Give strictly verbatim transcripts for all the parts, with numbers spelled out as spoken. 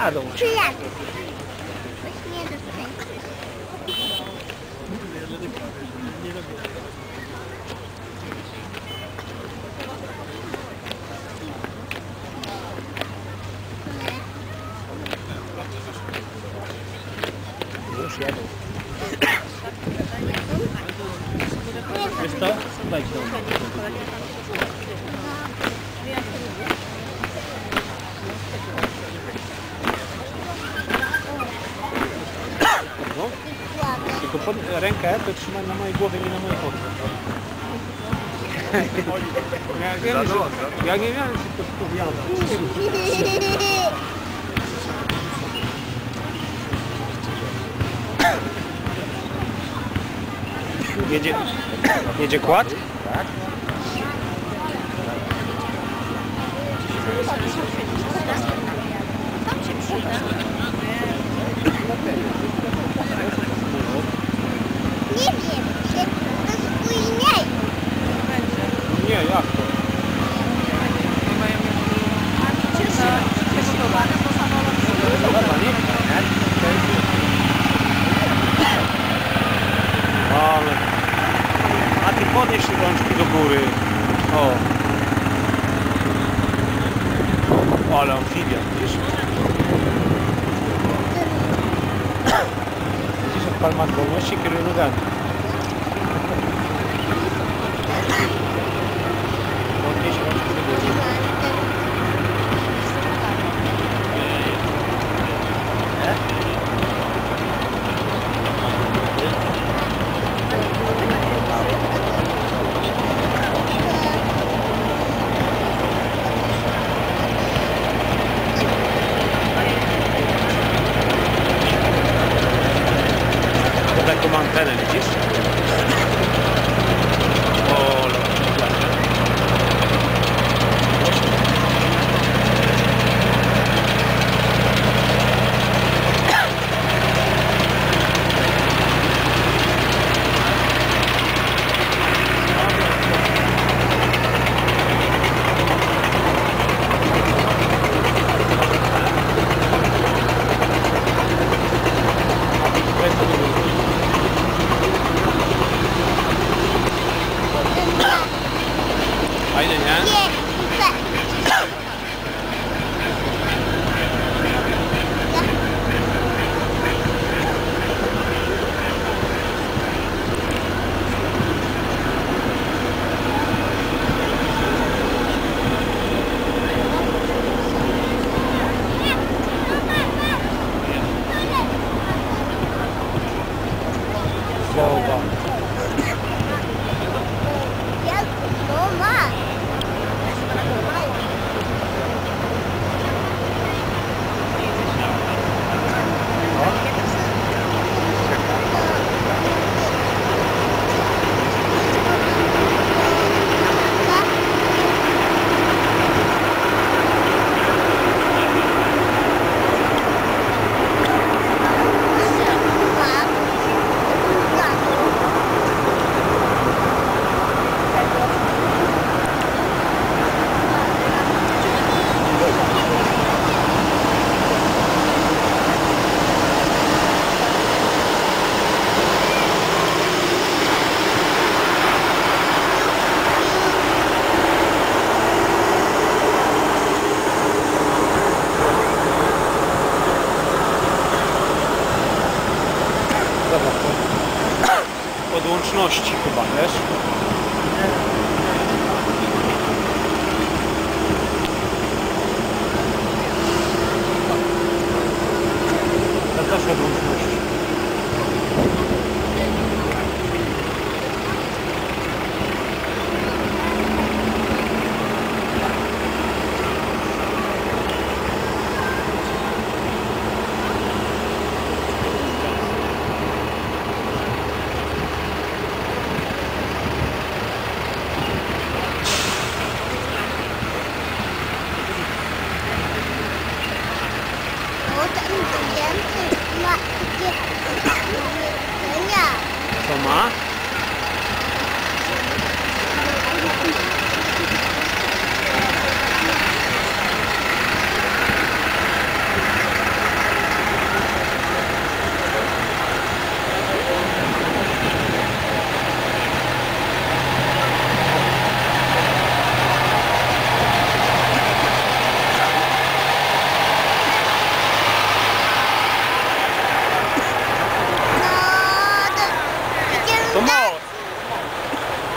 przyjadą. Przyjadą. Coś nie dokręcisz. Już jadą. Wiesz co? Daj to. No. Tylko pod rękę to trzymaj na mojej głowie, nie na mojej głowie. Ja, ja, ja nie miałem się to spowiadać. Jedzie, jedzie kład? Tak. Nie wiem, że to spójniej. Nie, jak to? Ale... A ty podnieś rączki do góry. O. Ale amfibia, widzisz? Widzisz, jak pan ma wolności, kieruje nogami. Podnieś rączki do góry. Taką antenę, widzisz? O, fajnie, nie? Nie, Słowa. ja to ma. Podłączności chyba, wiesz? To też podłączności.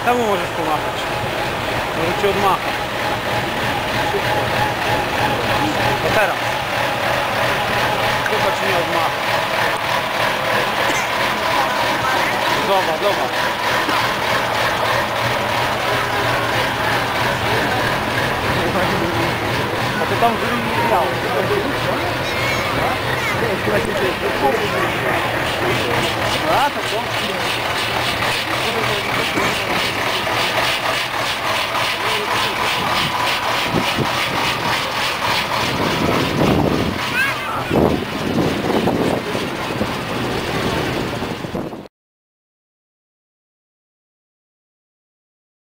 temu możesz pomachać. Może ci odmacha. Szybko. To teraz. Chyba ci nie odmacha. Zobacz, zobacz. A to tam nie grał. A, to co?